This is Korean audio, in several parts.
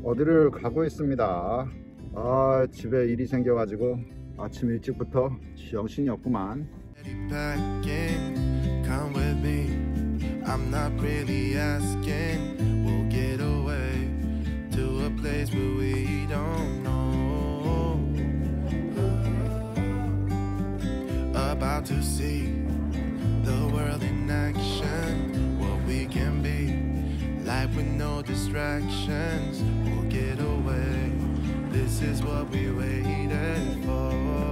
어디를 가고 있습니다. 집에 일이 생겨가지고 아침 일찍부터 정신이 없구만. Come with me. I'm not really asking. We'll get away to a place where we don't know. About to see the world in action. What we can be. Life with no distractions. We'll get away. This is what we waited for.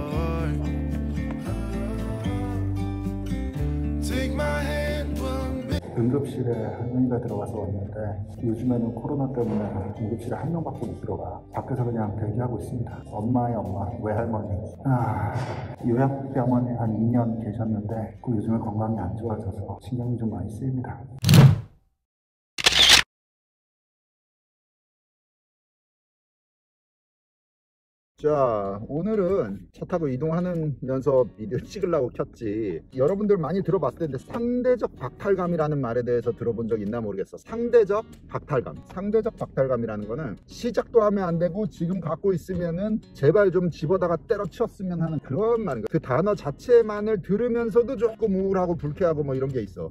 Take my hand. 응급실에 한 명이가 들어가서 왔는데 요즘에는 코로나 때문에 응급실에 한 명밖에 못 들어가. 밖에서 그냥 대기하고 있습니다. 엄마의 엄마, 외할머니. 요양병원에 한 2년 계셨는데 요즘에 건강이 안 좋아져서 신경이 좀 많이 쓰입니다. 자, 오늘은 차 타고 이동하면서 비디오 찍으려고 켰지. 여러분들 많이 들어봤을 텐데 상대적 박탈감이라는 말에 대해서 들어본 적 있나 모르겠어. 상대적 박탈감. 상대적 박탈감이라는 거는 시작도 하면 안 되고 지금 갖고 있으면은 제발 좀 집어다가 때려치웠으면 하는 그런 말인 거야. 그 단어 자체만을 들으면서도 조금 우울하고 불쾌하고 뭐 이런 게 있어.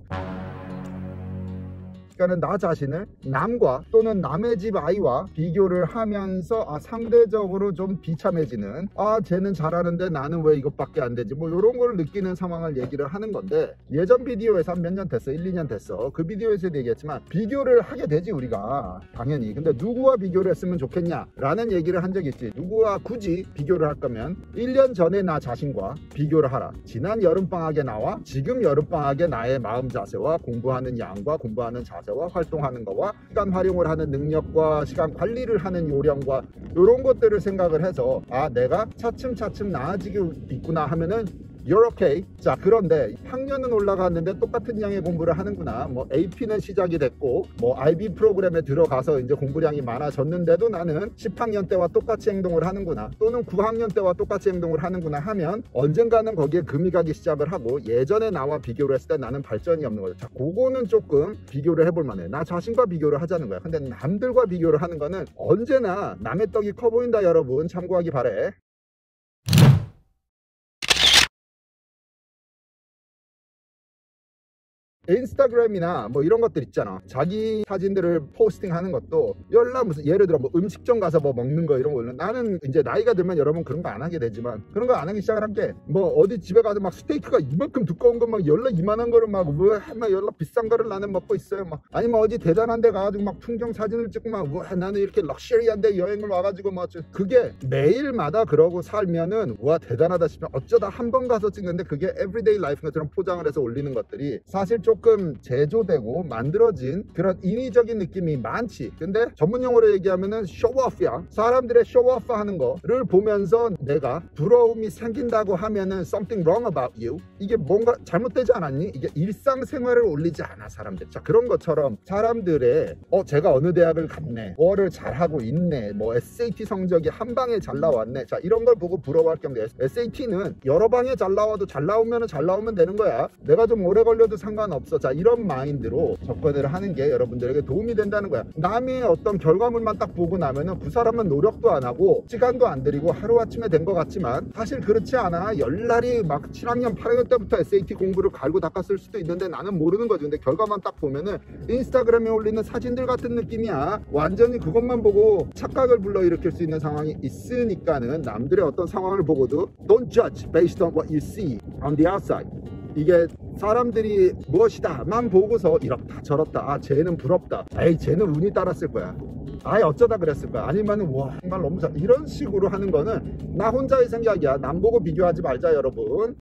그러니까 나 자신을 남과 또는 남의 집 아이와 비교를 하면서 상대적으로 좀 비참해지는, 쟤는 잘하는데 나는 왜 이것밖에 안 되지, 뭐 이런 걸 느끼는 상황을 얘기를 하는 건데, 예전 비디오에서 한 몇 년 됐어, 1, 2년 됐어. 그 비디오에서도 얘기했지만 비교를 하게 되지 우리가 당연히. 근데 누구와 비교를 했으면 좋겠냐 라는 얘기를 한 적이 있지. 누구와 굳이 비교를 할 거면 1년 전에 나 자신과 비교를 하라. 지난 여름방학에 나와 지금 여름방학에 나의 마음 자세와 공부하는 양과 공부하는 자세 와 활동하는 거와 시간 활용을 하는 능력과 시간 관리를 하는 요령과 이런 것들을 생각을 해서 내가 차츰차츰 나아지고 있구나 하면은 You're okay. 자, 그런데 학년은 올라갔는데 똑같은 양의 공부를 하는구나. 뭐 AP는 시작이 됐고 뭐 IB 프로그램에 들어가서 이제 공부량이 많아졌는데도 나는 10학년 때와 똑같이 행동을 하는구나, 또는 9학년 때와 똑같이 행동을 하는구나 하면 언젠가는 거기에 금이 가기 시작을 하고 예전에 나와 비교를 했을 때 나는 발전이 없는 거죠. 자, 그거는 조금 비교를 해볼 만해. 나 자신과 비교를 하자는 거야. 근데 남들과 비교를 하는 거는 언제나 남의 떡이 커 보인다. 여러분 참고하기 바래. 인스타그램이나 뭐 이런 것들 있잖아. 자기 사진들을 포스팅하는 것도 무슨 예를 들어 뭐 음식점 가서 뭐 먹는 거 이런 거, 나는 이제 나이가 들면 여러분 그런 거 안 하게 되지만 그런 거 안 하기 시작을 한 게, 뭐 어디 집에 가서 막 스테이크가 이만큼 두꺼운 거 막 이만한 거를 막 비싼 거를 나는 먹고 있어요. 막 아니면 어디 대단한 데 가가지고 막 풍경 사진을 찍고 막 나는 이렇게 럭셔리한 데 여행을 와가지고 막 그게 매일마다 그러고 살면은 대단하다 싶으면 어쩌다 한 번 가서 찍는데 그게 에브리데이 라이프 것처럼 포장을 해서 올리는 것들이 사실 조금 제조되고 만들어진 그런 인위적인 느낌이 많지. 근데 전문용어로 얘기하면은 쇼오프야. 사람들의 쇼오프 하는 거를 보면서 내가 부러움이 생긴다고 하면은 something wrong about you. 이게 뭔가 잘못되지 않았니? 이게 일상생활을 올리지 않아 사람들. 자, 그런 것처럼 사람들의 제가 어느 대학을 갔네, 뭐를 잘하고 있네, 뭐 SAT 성적이 한 방에 잘 나왔네, 자 이런 걸 보고 부러워할 경우에 SAT는 여러 방에 잘 나와도 잘 나오면 되는 거야. 내가 좀 오래 걸려도 상관없어. 자, 이런 마인드로 접근을 하는 게 여러분들에게 도움이 된다는 거야. 남의 어떤 결과물만 딱 보고 나면은 그 사람은 노력도 안 하고 시간도 안 들이고 하루아침에 된 것 같지만 사실 그렇지 않아. 열날이 막 7학년 8학년 때부터 SAT 공부를 갈고 닦았을 수도 있는데 나는 모르는 거지. 근데 결과만 딱 보면은 인스타그램에 올리는 사진들 같은 느낌이야. 완전히 그것만 보고 착각을 불러일으킬 수 있는 상황이 있으니까는 남들의 어떤 상황을 보고도 Don't judge based on what you see on the outside. 이게 사람들이 무엇이다만 보고서 이렇다 저렇다, 쟤는 부럽다, 쟤는 운이 따랐을 거야, 어쩌다 그랬을 거야, 아니면은 와 정말 너무 잘, 이런 식으로 하는 거는 나 혼자의 생각이야. 남 보고 비교하지 말자 여러분.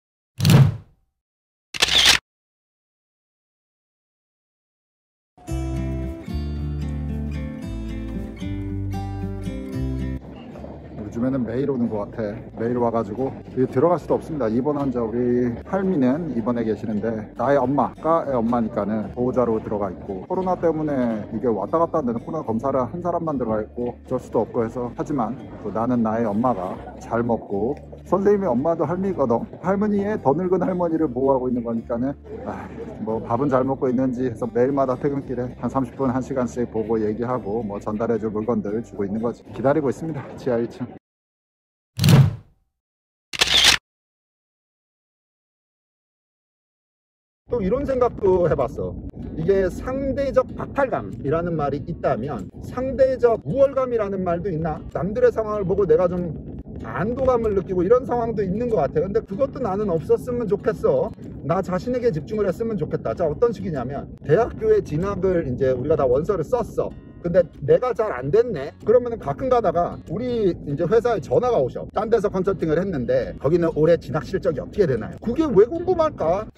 요즘에는 매일 오는 것 같아. 매일 와가지고 여기 들어갈 수도 없습니다. 입원 환자 우리 할미는 입원해 계시는데 나의 엄마가 엄마니까는 보호자로 들어가 있고, 코로나 때문에 이게 왔다 갔다 하는 코로나 검사를 한 사람만 들어가 있고 어쩔 수도 없고 해서, 하지만 또 나는 나의 엄마가 잘 먹고 선생님의 엄마도 할미거든. 할머니의 더 늙은 할머니를 보호하고 있는 거니까는 뭐 밥은 잘 먹고 있는지 해서 매일마다 퇴근길에 한 30분 1시간씩 보고 얘기하고 뭐 전달해줄 물건들 주고 있는 거지. 기다리고 있습니다. 지하 1층. 또 이런 생각도 해봤어. 이게 상대적 박탈감이라는 말이 있다면 상대적 우월감이라는 말도 있나? 남들의 상황을 보고 내가 좀 안도감을 느끼고 이런 상황도 있는 것 같아. 근데 그것도 나는 없었으면 좋겠어. 나 자신에게 집중을 했으면 좋겠다. 자, 어떤 식이냐면 대학교에 진학을 이제 우리가 다 원서를 썼어. 근데 내가 잘 안 됐네. 그러면 가끔 가다가 우리 이제 회사에 전화가 오셔. 딴 데서 컨설팅을 했는데 거기는 올해 진학 실적이 어떻게 되나요? 그게 왜 궁금할까?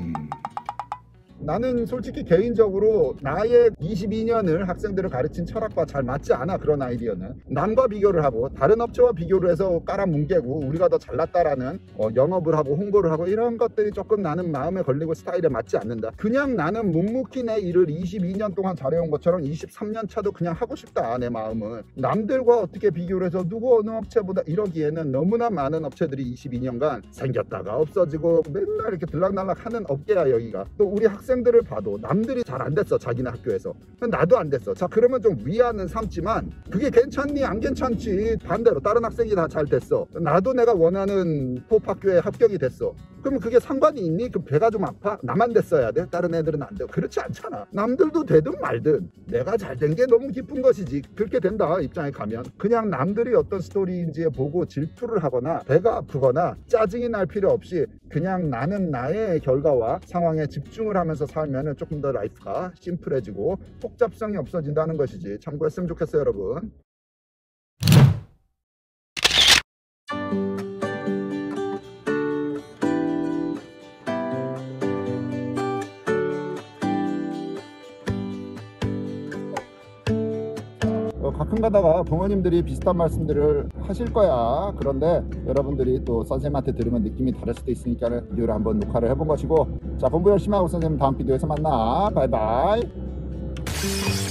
나는 솔직히 개인적으로 나의 22년을 학생들을 가르친 철학과 잘 맞지 않아. 그런 아이디어는 남과 비교를 하고 다른 업체와 비교를 해서 깔아뭉개고 우리가 더 잘났다라는 영업을 하고 홍보를 하고 이런 것들이 조금 나는 마음에 걸리고 스타일에 맞지 않는다. 그냥 나는 묵묵히 내 일을 22년 동안 잘해온 것처럼 23년 차도 그냥 하고 싶다. 내 마음은 남들과 어떻게 비교를 해서 누구 어느 업체보다 이러기에는 너무나 많은 업체들이 22년간 생겼다가 없어지고 맨날 이렇게 들락날락 하는 업계야 여기가. 또 우리 학생들을 봐도 남들이 잘 안 됐어. 자기네 학교에서. 나도 안 됐어. 자, 그러면 좀 위안은 삼지만 그게 괜찮니 안 괜찮지. 반대로 다른 학생이 다 잘 됐어. 나도 내가 원하는 포업학교에 합격이 됐어. 그러면 그게 상관이 있니? 그 배가 좀 아파? 나만 됐어야 돼? 다른 애들은 안 돼? 그렇지 않잖아. 남들도 되든 말든 내가 잘 된 게 너무 기쁜 것이지. 그렇게 된다 입장에 가면. 그냥 남들이 어떤 스토리인지 보고 질투를 하거나 배가 아프거나 짜증이 날 필요 없이 그냥 나는 나의 결과와 상황에 집중을 하면서 살면은 조금 더 라이프가 심플해지고 복잡성이 없어진다는 것이지. 참고했으면 좋겠어요 여러분. 가끔 가다가 부모님들이 비슷한 말씀들을 하실 거야. 그런데 여러분들이 또 선생님한테 들으면 느낌이 다를 수도 있으니까 비디오를 한번 녹화를 해본 것이고, 자, 공부 열심히 하고 선생님 다음 비디오에서 만나. 바이바이.